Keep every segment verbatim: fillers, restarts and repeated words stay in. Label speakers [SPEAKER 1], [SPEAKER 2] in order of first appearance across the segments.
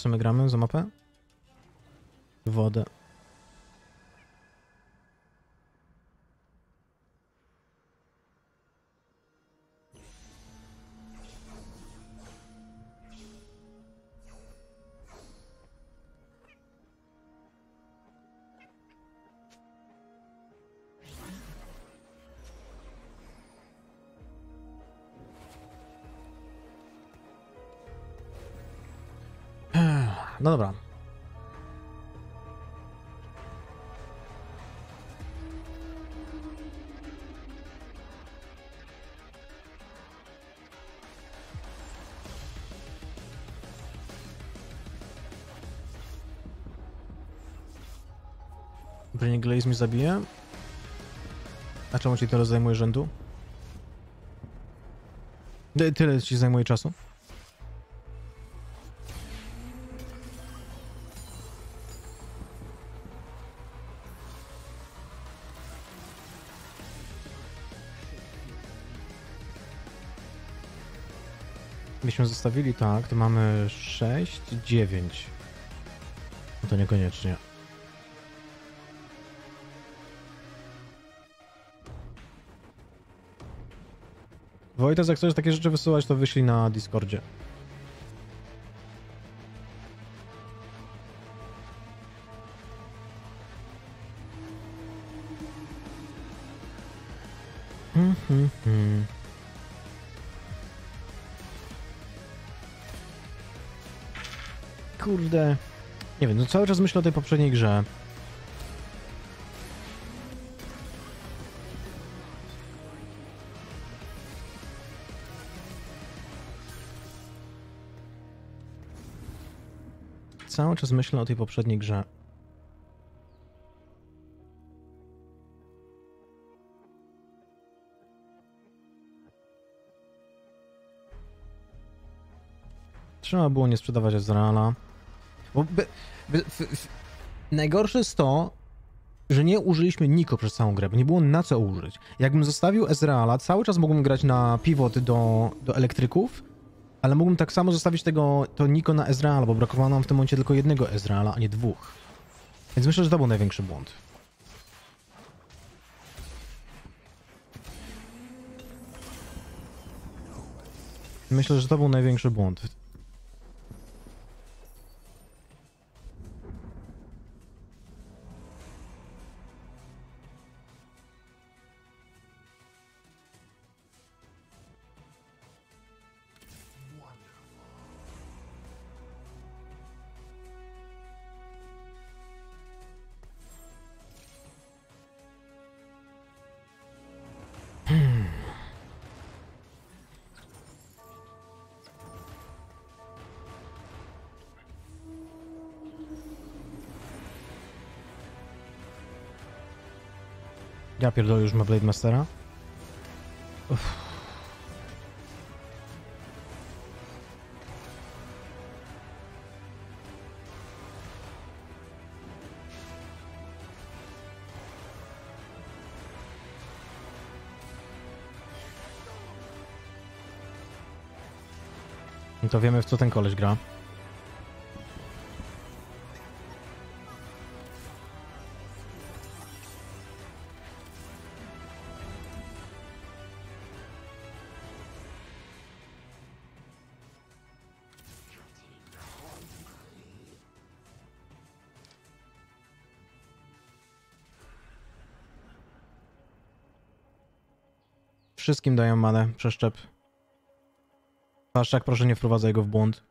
[SPEAKER 1] Co my gramy za mapę? Wodę. No dobra. Brain Glaze mi zabije? A czemu ci tyle zajmuje rzędu? Tyle ci zajmuje czasu? Byśmy zostawili tak, to mamy sześć, dziewięć. No to niekoniecznie. Wojtek, jak chcesz takie rzeczy wysyłać, to wyślij na Discordzie. Hmm, hmm, hmm. Kurde. Nie wiem, no cały czas myślę o tej poprzedniej grze. Cały czas myślę o tej poprzedniej grze. Trzeba było nie sprzedawać Ezreala. Bo by, by, by, by, najgorsze jest to, że nie użyliśmy Niko przez całą grę, bo nie było na co użyć. Jakbym zostawił Ezreala, cały czas mógłbym grać na pivot do, do elektryków, ale mógłbym tak samo zostawić tego, to Niko na Ezreala, bo brakowało nam w tym momencie tylko jednego Ezreala, a nie dwóch. Więc myślę, że to był największy błąd. Myślę, że to był największy błąd. Ja pierdolę, już ma Blade Mastera. Uff. No to wiemy, w co ten koleś gra. Wszystkim dają manę, przeszczep. Paszczak, proszę nie wprowadzaj go w błąd.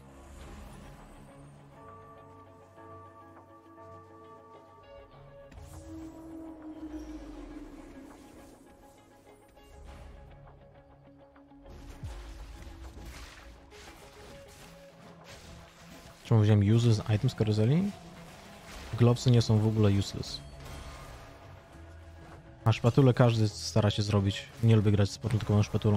[SPEAKER 1] Czemu wziąłem useless item z karuzeli? Globsy nie są w ogóle useless. A szpatulę każdy stara się zrobić. Nie lubię grać z początkową szpatulą.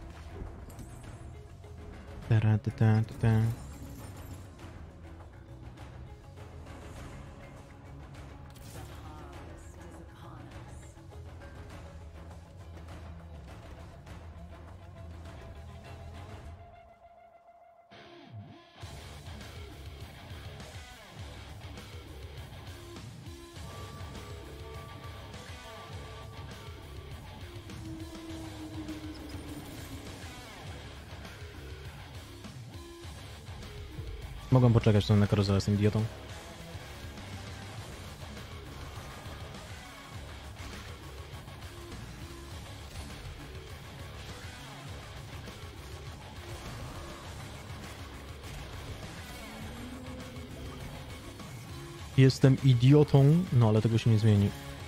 [SPEAKER 1] Ta, ta, ta, ta. Mogłem poczekać na karuzelę z tym idiotą. Jestem idiotą, no ale tego się nie zmieni.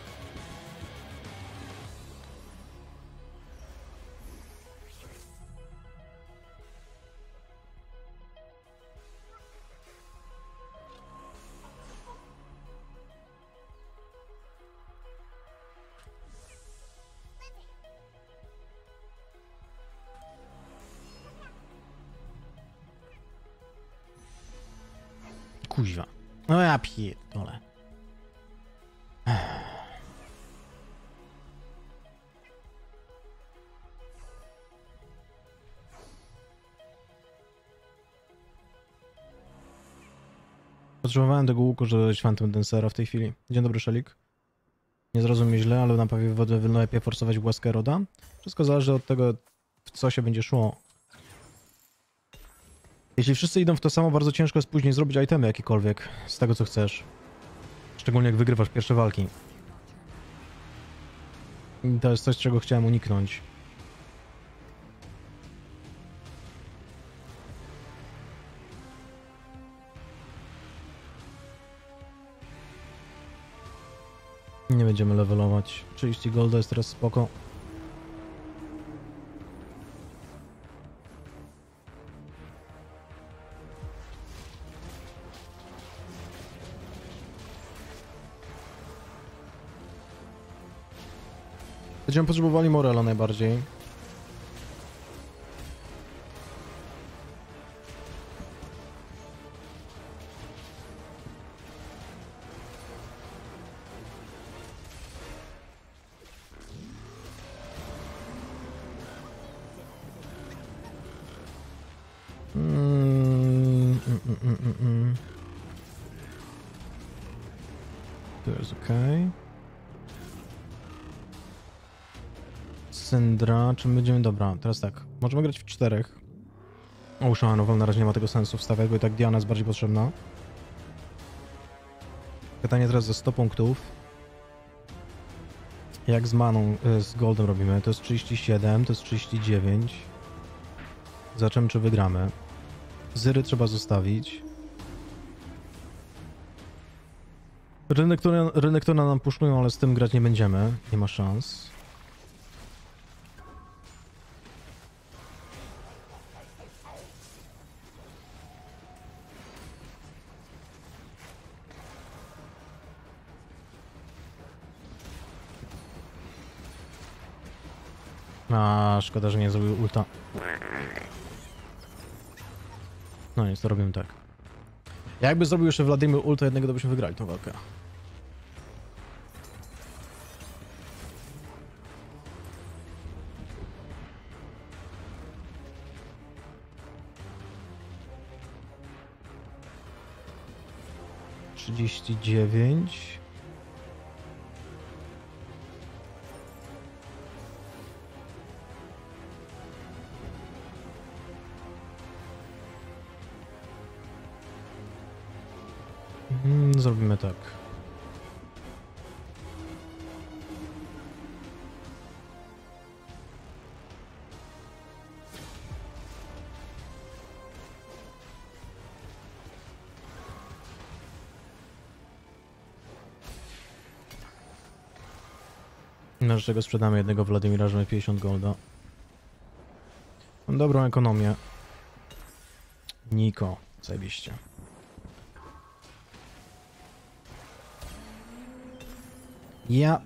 [SPEAKER 1] Kuźwa. No ja pierdolę. Potrzebowałem tego łuku, żeby dać Phantom Dancera w tej chwili. Dzień dobry, Szelik. Nie zrozum mnie źle, ale na pewno lepiej forsować łaskę Roda. Wszystko zależy od tego, w co się będzie szło. Jeśli wszyscy idą w to samo, bardzo ciężko jest później zrobić itemy jakiekolwiek z tego, co chcesz. Szczególnie jak wygrywasz pierwsze walki. I to jest coś, czego chciałem uniknąć. Nie będziemy levelować. trzydzieści golda jest teraz spoko. Będziemy potrzebowali Morela najbardziej. Mm, mm, mm, mm, mm. To jest okej. Syndra, czy my będziemy... Dobra, teraz tak. Możemy grać w czterech. O, Shamanowal na razie nie ma tego sensu wstawiać, bo i tak Diana jest bardziej potrzebna. Pytanie teraz za sto punktów. Jak z maną, z goldem robimy? To jest trzydzieści siedem, to jest trzydzieści dziewięć. Zobaczymy, czy wygramy. Zyry trzeba zostawić. Rynek, który, rynek, który nam puszczują, ale z tym grać nie będziemy. Nie ma szans. A, szkoda, że nie zrobił ulta. No nic, to robimy tak. Jakby zrobił jeszcze Wladimir ulta jednego, to byśmy wygrali tą walkę. trzydzieści dziewięć. Hmm, zrobimy tak. Na czego sprzedamy jednego Wladimira, że mamy pięćdziesiąt golda. Mam dobrą ekonomię. Niko, zajebiście. Ja...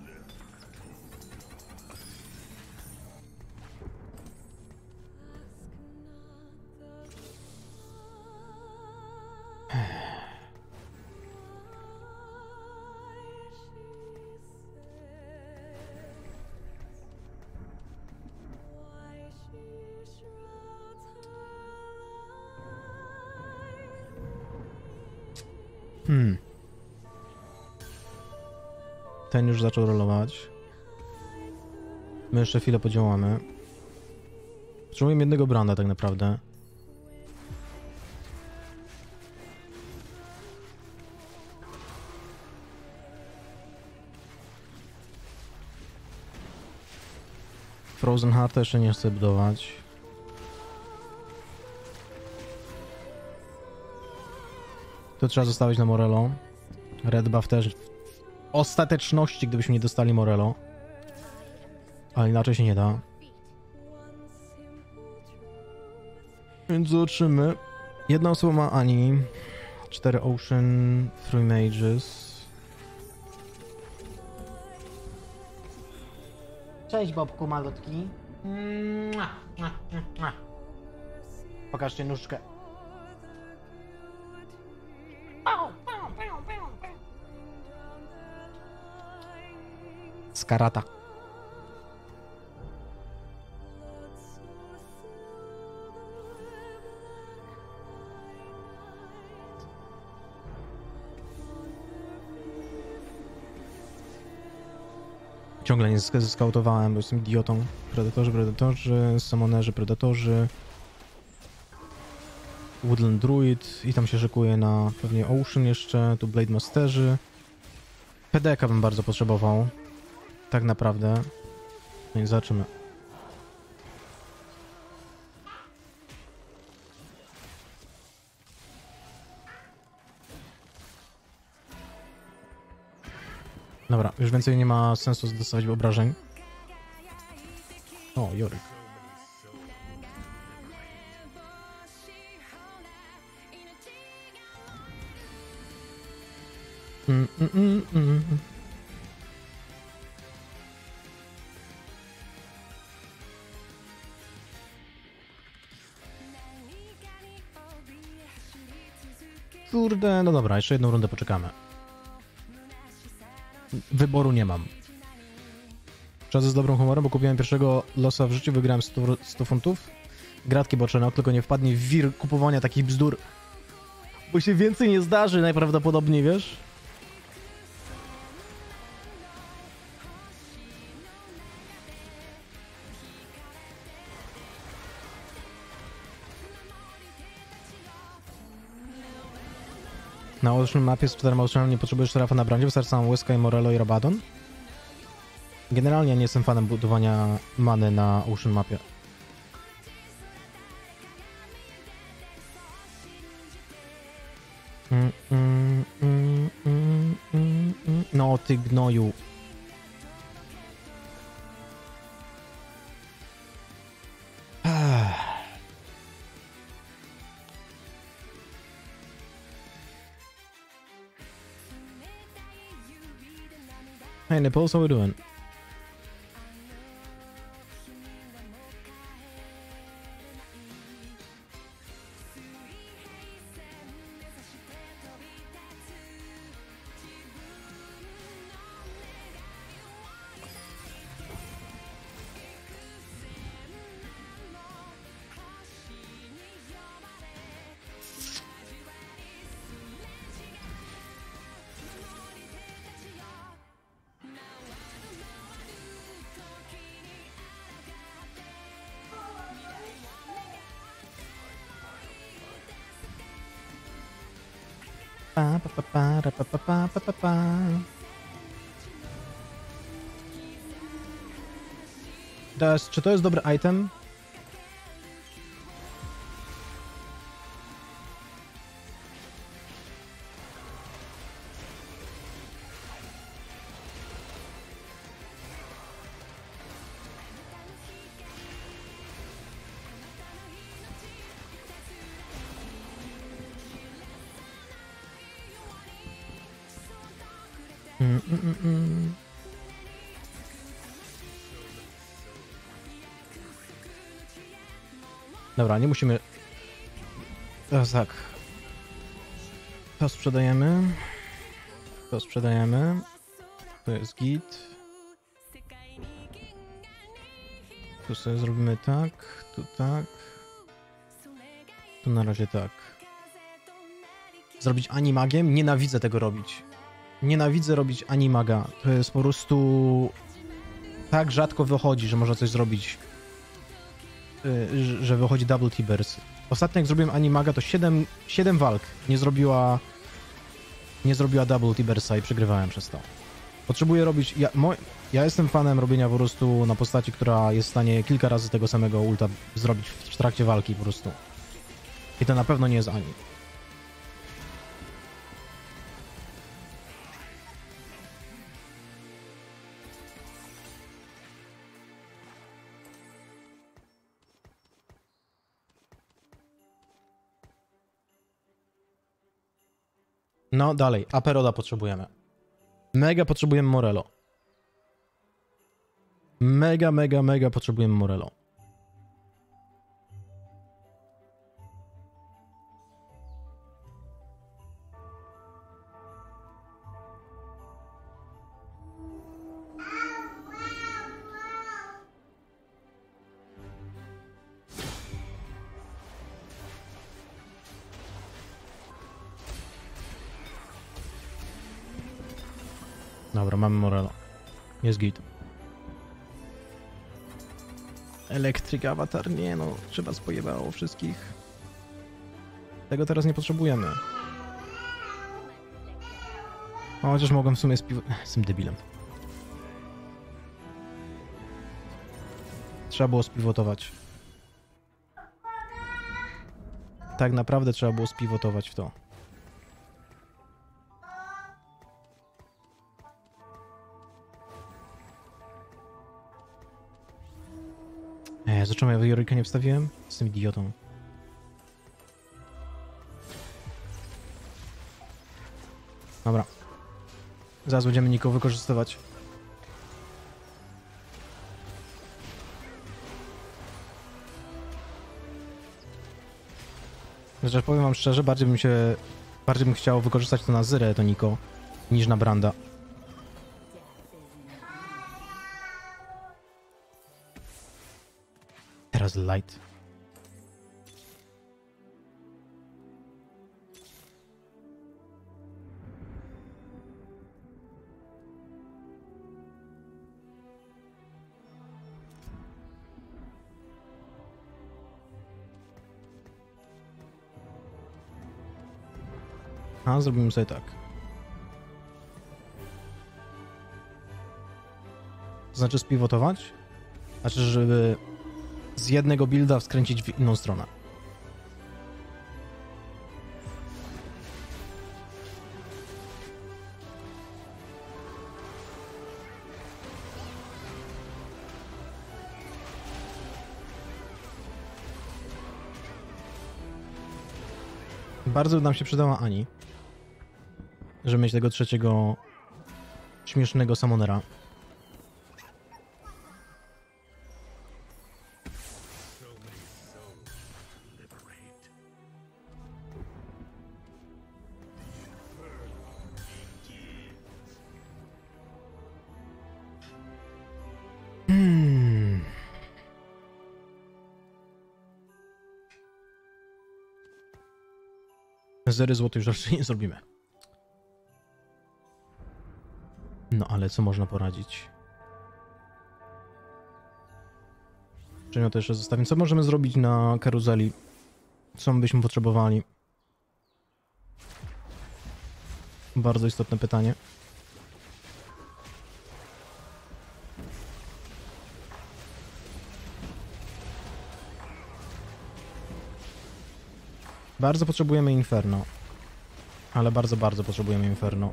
[SPEAKER 1] Hmm. Ten już zaczął rolować. My jeszcze chwilę podziałamy. Potrzebujemy jednego branda tak naprawdę. Frozen Heart jeszcze nie chcę budować. To trzeba zostawić na Morello. Red buff też w ostateczności, gdybyśmy nie dostali Morello. Ale inaczej się nie da. Więc zobaczymy. Jedna osoba ma Ani. Cztery Ocean, Three Mages. Cześć Bobku malutki. Pokażcie nóżkę. Skarata. Ciągle nie zeskautowałem, bo jestem idiotą. Predatorzy, predatorzy, summonerzy, predatorzy. Woodland Druid i tam się szykuje na pewnie Ocean jeszcze, tu Blade Masterzy. P D K bym bardzo potrzebował. Tak naprawdę. No i zobaczymy. Dobra, już więcej nie ma sensu dostawać obrażeń. O, Joryk. Mm, mm, mm, mm. Kurde, no dobra, jeszcze jedną rundę poczekamy. Wyboru nie mam. Czas z dobrym humorem, bo kupiłem pierwszego losa w życiu, wygrałem sto funtów. Gratki boczone, tylko nie wpadnij w wir kupowania takich bzdur. Bo się więcej nie zdarzy najprawdopodobniej, wiesz? Na Ocean mapie z czterema Oceanami nie potrzebujesz Serafa na brandzie, wystarczy sam Łyska i Morello i Rabadon. Generalnie nie jestem fanem budowania many na Ocean mapie. Mm, mm, mm, mm, mm, mm. No ty gnoju. Hey Nipples, how we doing? Pa, pa, pa, pa, pa, pa, pa, pa, pa. Teraz, czy to jest dobry item? Mm, mm, mm, mm. Dobra, nie musimy... Teraz tak. To sprzedajemy. To sprzedajemy. To jest git. Tu sobie zrobimy tak. Tu tak. Tu na razie tak. Zrobić animagiem? Nienawidzę tego robić. Nienawidzę robić animaga. To jest po prostu... Tak rzadko wychodzi, że można coś zrobić. Że wychodzi double T-Burst. Ostatnio jak zrobiłem animaga, to siedem, siedem walk nie zrobiła nie zrobiła double T-Bursta i przegrywałem przez to. Potrzebuję robić... Ja, moj, ja jestem fanem robienia po prostu na postaci, która jest w stanie kilka razy tego samego ulta zrobić w trakcie walki po prostu. I to na pewno nie jest Ani. No dalej, Aperoda potrzebujemy. Mega potrzebujemy Morello. Mega, mega, mega potrzebujemy Morello. Dobra, mamy Morello. Jest git. Electric Avatar? Nie no, trzeba spojebało wszystkich. Tego teraz nie potrzebujemy. O, chociaż mogłem w sumie spiwo... Jestem debilem. Trzeba było spiwotować. Tak naprawdę trzeba było spiwotować w to. Eee, za czemu ja Joryka nie wstawiłem? Jestem idiotą. Dobra. Zaraz będziemy Niko wykorzystywać. Chociaż powiem wam szczerze, bardziej bym się... Bardziej bym chciał wykorzystać to na Zyrę, to Niko, niż na Branda. Teraz Light. A, zrobimy sobie tak. To znaczy spivotować? Znaczy, żeby z jednego builda skręcić w inną stronę. Bardzo by nam się przydała Ani, żeby mieć tego trzeciego śmiesznego summonera. Hmm. Zery złoty już raczej nie zrobimy. No ale co można poradzić? Przedmiot jeszcze zostawię. Co możemy zrobić na karuzeli? Co byśmy potrzebowali? Bardzo istotne pytanie. Bardzo potrzebujemy Inferno. Ale bardzo, bardzo potrzebujemy Inferno.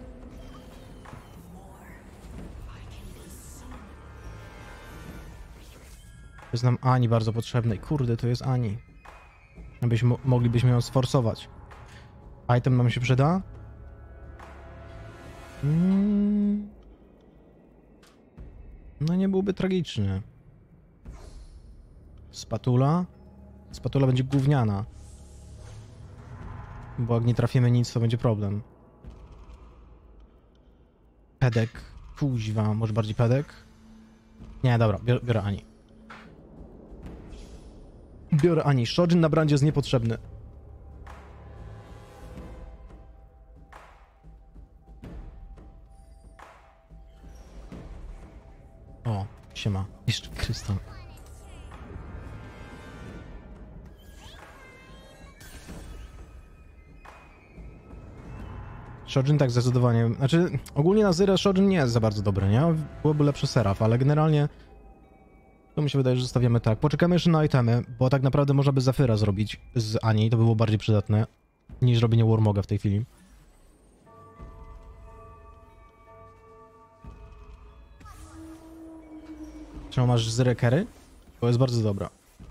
[SPEAKER 1] Jest nam Ani bardzo potrzebnej. Kurde, to jest Ani. Abyśmy moglibyśmy ją sforsować. Item nam się przyda? Mm. No nie byłby tragiczny. Spatula? Spatula będzie gówniana. Bo jak nie trafimy nic, to będzie problem. Pedek. Kuźwa, może bardziej pedek? Nie, dobra, biorę, biorę Ani. Biorę Ani. Shojin na brandzie jest niepotrzebny. O, siema. Jeszcze krystal. Shojin tak zdecydowanie... Znaczy, ogólnie na Zyrę Shojin nie jest za bardzo dobry, nie? Byłoby lepszy Seraph, ale generalnie... To mi się wydaje, że zostawiamy tak. Poczekamy jeszcze na itemy, bo tak naprawdę można by Zafira zrobić z Ani, to by było bardziej przydatne niż robienie Warmoga w tej chwili. Czemu masz Zyrę Carry? To jest bardzo dobra.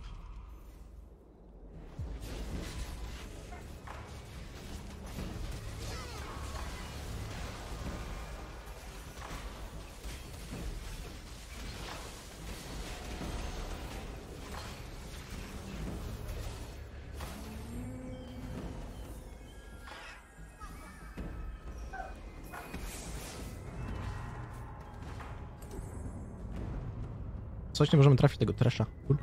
[SPEAKER 1] Coś nie możemy trafić tego Thrasha. Cool.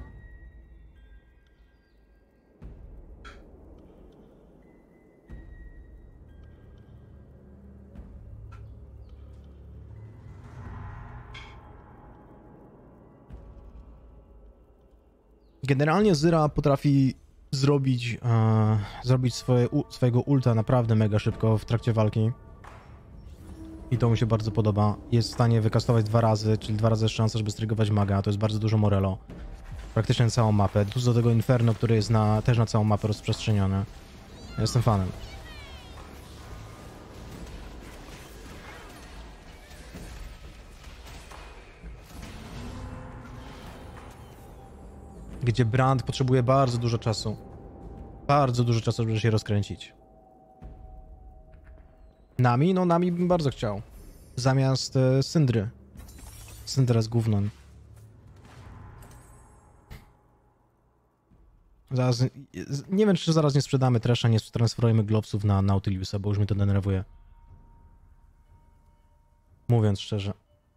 [SPEAKER 1] Generalnie Zyra potrafi zrobić, e, zrobić swoje, u, swojego ulta naprawdę mega szybko w trakcie walki. I to mi się bardzo podoba. Jest w stanie wykastować dwa razy, czyli dwa razy szansa, żeby strygować maga. To jest bardzo dużo Morello. Praktycznie na całą mapę. Plus do tego Inferno, które jest na, też na całą mapę rozprzestrzenione. Ja jestem fanem. Gdzie Brand potrzebuje bardzo dużo czasu. Bardzo dużo czasu, żeby się rozkręcić. Nami? No Nami bym bardzo chciał. Zamiast e, Syndry. Syndra jest gównem. Zaraz... Nie wiem, czy zaraz nie sprzedamy Thrasha, nie transferujemy Glowsów na Nautiliusa, bo już mnie to denerwuje. Mówiąc szczerze.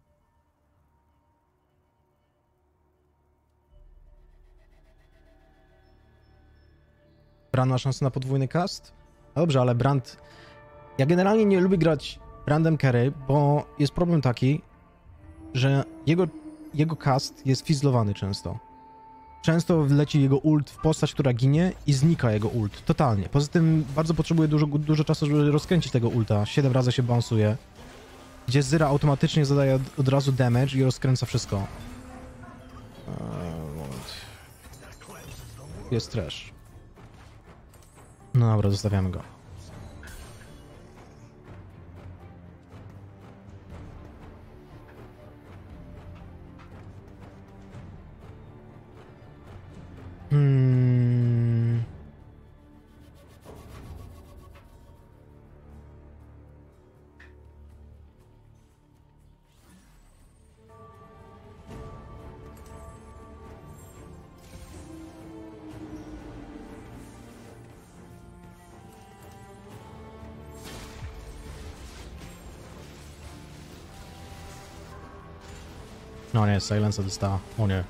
[SPEAKER 1] Brand ma szansę na podwójny cast? Dobrze, ale Brand... Ja generalnie nie lubię grać Brandem Carry, bo jest problem taki, że jego, jego cast jest fizzlowany często. Często wleci jego ult w postać, która ginie i znika jego ult. Totalnie. Poza tym bardzo potrzebuje dużo, dużo czasu, żeby rozkręcić tego ulta. Siedem razy się bounsuje. Gdzie Zyra automatycznie zadaje od, od razu damage i rozkręca wszystko. Eee, moment. Jest trash. No dobra, zostawiamy go. Hmm. No nie, Silensa dostała. O nie.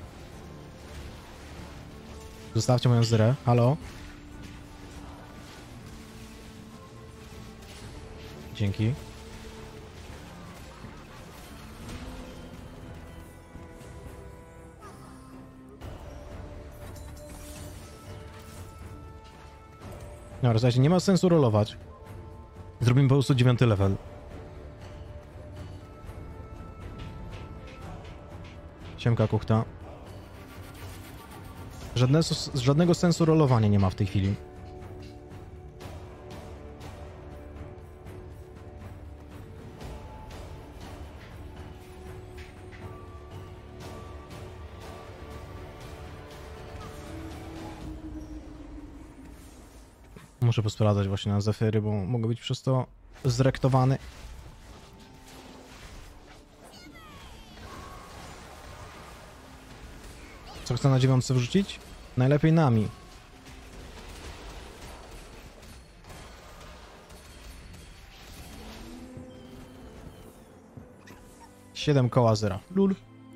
[SPEAKER 1] Zostawcie moją Zyrę. Halo? Dzięki. No, słuchajcie, nie ma sensu rolować. Zrobimy po prostu dziewiąty level. Siemka kuchta. Żadne, żadnego sensu rolowania nie ma w tej chwili. Muszę posprawdzać właśnie na Zephyry, bo mogę być przez to zrektowany. Co chcę na dziewiątce wrzucić? Najlepiej nami. Siedem koła zera. Lul.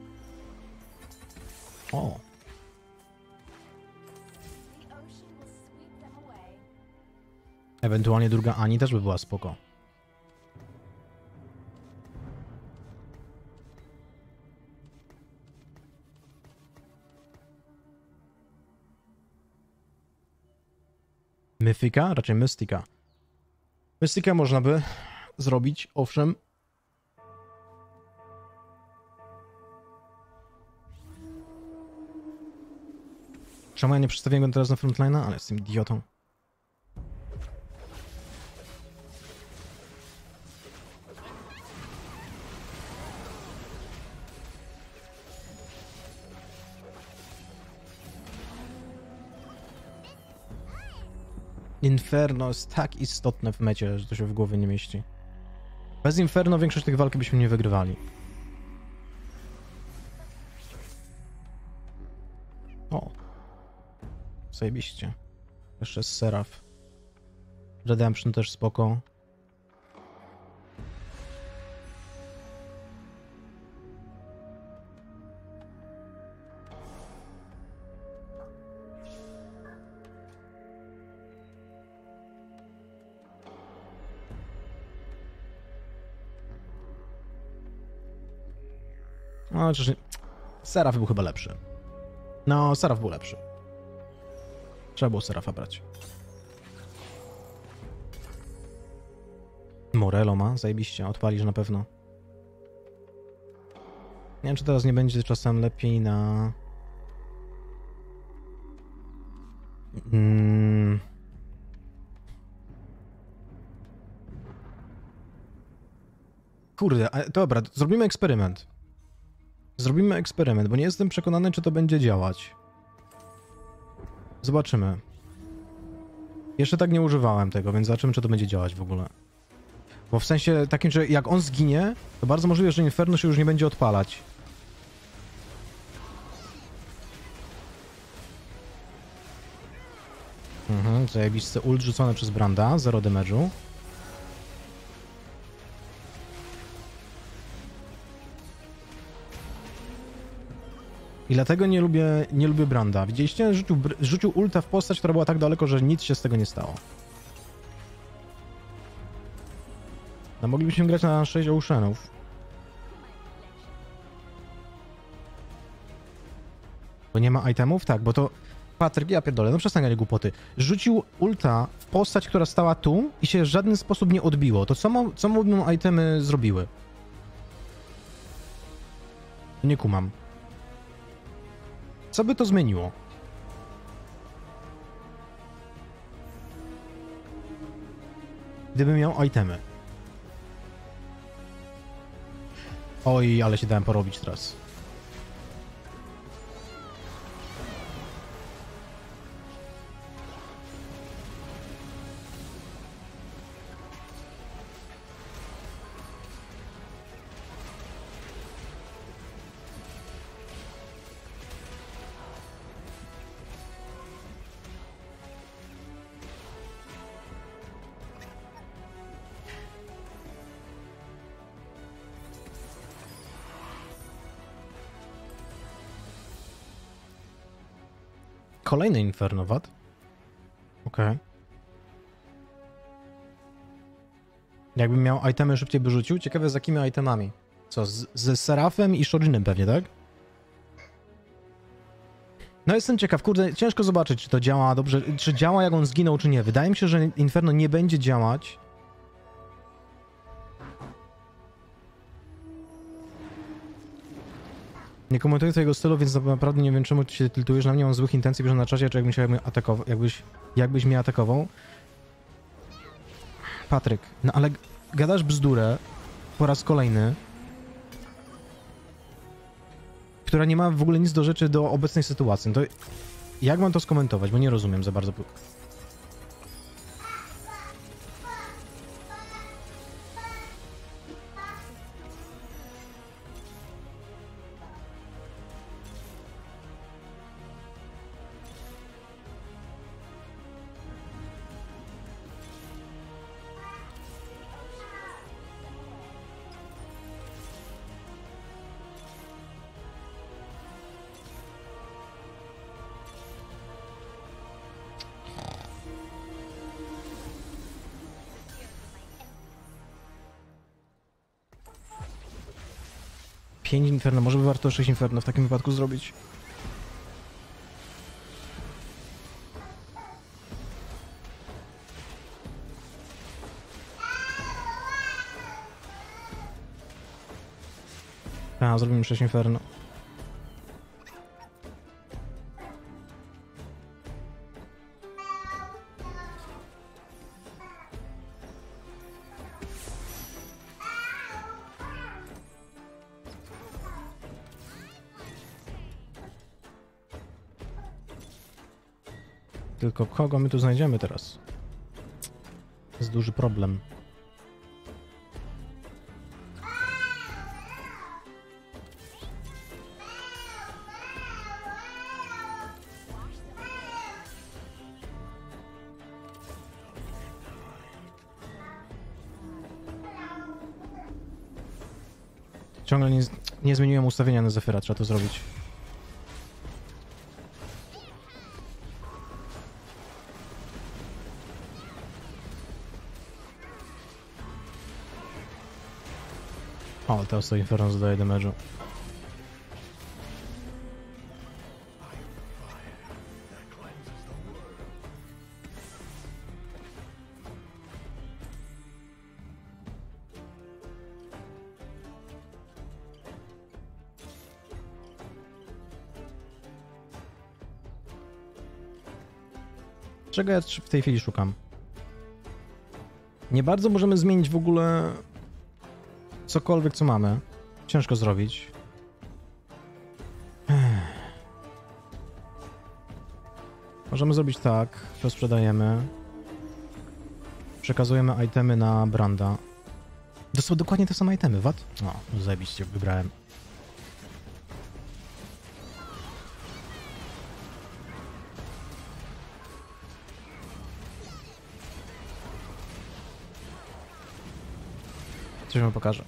[SPEAKER 1] O. Ewentualnie druga Ani też by była spoko. Mythika? Raczej Mystika. Mystykę można by zrobić, owszem. Czemu ja nie przedstawiłem go teraz na frontline'a? Ale jestem idiotą. Inferno jest tak istotne w mecie, że to się w głowie nie mieści. Bez Inferno większość tych walk byśmy nie wygrywali. O. Zajebiście. Jeszcze jest Seraph. Redemption też spoko. No, czyż... Seraph był chyba lepszy. No, Seraph był lepszy. Trzeba było Serapha brać. Morello ma? Zajebiście. Odpalisz na pewno. Nie wiem, czy teraz nie będzie czasem lepiej na... Mm. Kurde, a, dobra, zrobimy eksperyment. Zrobimy eksperyment, bo nie jestem przekonany, czy to będzie działać. Zobaczymy. Jeszcze tak nie używałem tego, więc zobaczymy, czy to będzie działać w ogóle. Bo w sensie takim, że jak on zginie, to bardzo możliwe, że Inferno się już nie będzie odpalać. Mhm, zajebiste ult rzucone przez Branda, zero damage'u. I dlatego nie lubię, nie lubię Branda. Widzieliście? Rzucił, rzucił ulta w postać, która była tak daleko, że nic się z tego nie stało. No moglibyśmy grać na sześć Oceanów. Bo nie ma itemów? Tak, bo to... Patryk, ja pierdolę, no przestań gadać głupoty. Rzucił ulta w postać, która stała tu i się w żaden sposób nie odbiło. To co, ma, co mu itemy zrobiły? Nie kumam. Co by to zmieniło? Gdybym miał itemy. Oj, ale się dałem porobić teraz. Kolejny Inferno, wat? Okej. Okay. Jakbym miał itemy, szybciej by rzucił. Ciekawe z jakimi itemami. Co, z, z Seraphem i Shorinem pewnie, tak? No jestem ciekaw, kurde, ciężko zobaczyć, czy to działa dobrze, czy działa jak on zginął, czy nie. Wydaje mi się, że Inferno nie będzie działać. Nie komentuję twojego stylu, więc naprawdę nie wiem, czemu ty się tiltujesz na mnie. Mam złych intencji, że na czasie, czy jakbyś mnie atakował, jakbyś, jakbyś mnie atakował. Patryk, no ale gadasz bzdurę po raz kolejny, która nie ma w ogóle nic do rzeczy do obecnej sytuacji. No to jak mam to skomentować, bo nie rozumiem za bardzo. pięć Inferno, może by warto sześć Inferno w takim wypadku zrobić. A, zrobimy sześć Inferno. Tylko kogo my tu znajdziemy teraz? Jest duży problem. Ciągle nie, nie zmieniłem ustawienia na Zephyra, trzeba to zrobić. O, teraz to Inferno zadaje damage'u. Czego ja w tej chwili szukam? Nie bardzo możemy zmienić w ogóle cokolwiek, co mamy. Ciężko zrobić. Ech. Możemy zrobić tak, to sprzedajemy. Przekazujemy itemy na Branda. To są dokładnie te same itemy, wat? No, zajebiście, wybrałem. Coś wam pokażę.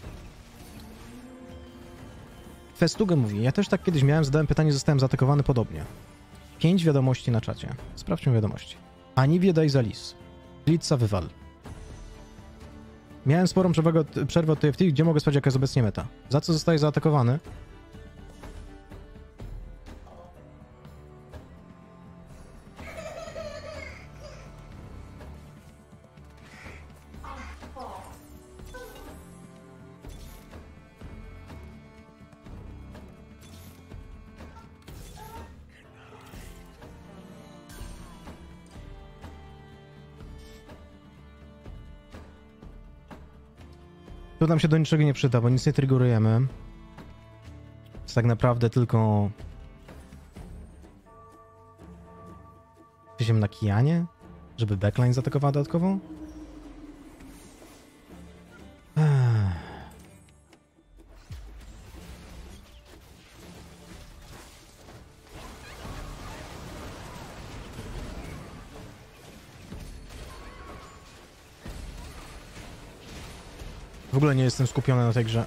[SPEAKER 1] Festugę mówi, ja też tak kiedyś miałem, zadałem pytanie, zostałem zaatakowany podobnie. Pięć wiadomości na czacie. Sprawdźmy wiadomości. Ani daj za lis. Blitza wywal. Miałem sporą przewagę, przerwę od T F T, gdzie mogę spać, jaka jest obecnie meta. Za co zostaje zaatakowany? To nam się do niczego nie przyda, bo nic nie triggerujemy. Jest tak naprawdę tylko... Weźmiemy na Kijanie? Żeby backline zaatakowała dodatkowo? Ech. W ogóle nie jestem skupiony na tej grze.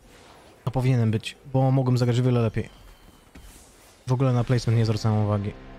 [SPEAKER 1] A powinienem być, bo mogłem zagrać o wiele lepiej. W ogóle na placement nie zwracałem uwagi.